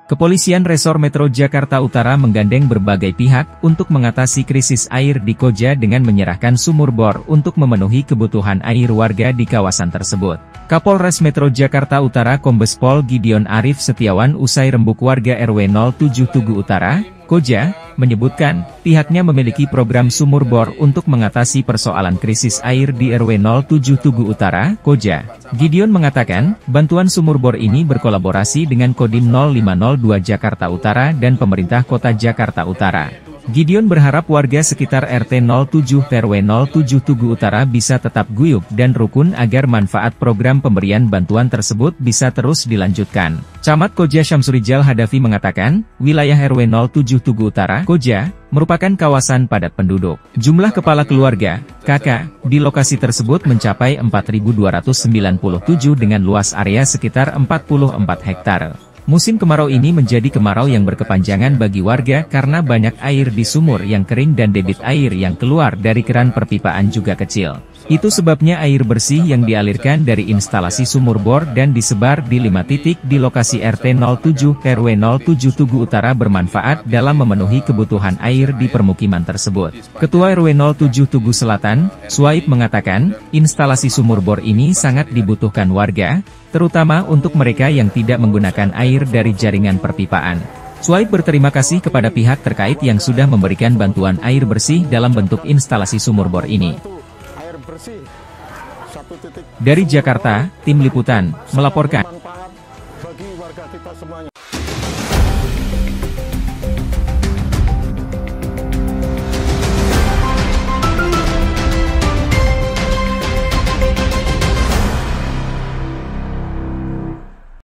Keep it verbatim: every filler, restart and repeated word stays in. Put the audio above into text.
Kepolisian Resor Metro Jakarta Utara menggandeng berbagai pihak untuk mengatasi krisis air di Koja dengan menyerahkan sumur bor untuk memenuhi kebutuhan air warga di kawasan tersebut. Kapolres Metro Jakarta Utara Kombes Pol Gideon Arif Setiawan usai rembuk warga R W nol tujuh Tugu Utara, Koja, menyebutkan, pihaknya memiliki program sumur bor untuk mengatasi persoalan krisis air di R W nol tujuh Tugu Utara, Koja. Gideon mengatakan, bantuan sumur bor ini berkolaborasi dengan Kodim nol lima nol dua Jakarta Utara dan pemerintah kota Jakarta Utara. Gideon berharap warga sekitar R T nol tujuh R W nol tujuh Tugu Utara bisa tetap guyup dan rukun agar manfaat program pemberian bantuan tersebut bisa terus dilanjutkan. Camat Koja Syamsurijal Hadafi mengatakan, wilayah R W nol tujuh Tugu Utara, Koja, merupakan kawasan padat penduduk. Jumlah kepala keluarga, K K, di lokasi tersebut mencapai empat ribu dua ratus sembilan puluh tujuh dengan luas area sekitar empat puluh empat hektar. Musim kemarau ini menjadi kemarau yang berkepanjangan bagi warga karena banyak air di sumur yang kering dan debit air yang keluar dari keran perpipaan juga kecil. Itu sebabnya air bersih yang dialirkan dari instalasi sumur bor dan disebar di lima titik di lokasi R T nol tujuh R W nol tujuh Tugu Utara bermanfaat dalam memenuhi kebutuhan air di permukiman tersebut. Ketua R W nol tujuh Tugu Selatan, Suaib mengatakan, instalasi sumur bor ini sangat dibutuhkan warga, terutama untuk mereka yang tidak menggunakan air dari jaringan perpipaan. Suaib berterima kasih kepada pihak terkait yang sudah memberikan bantuan air bersih dalam bentuk instalasi sumur bor ini. Dari Jakarta, Tim Liputan melaporkan. Bagi warga kita semuanya.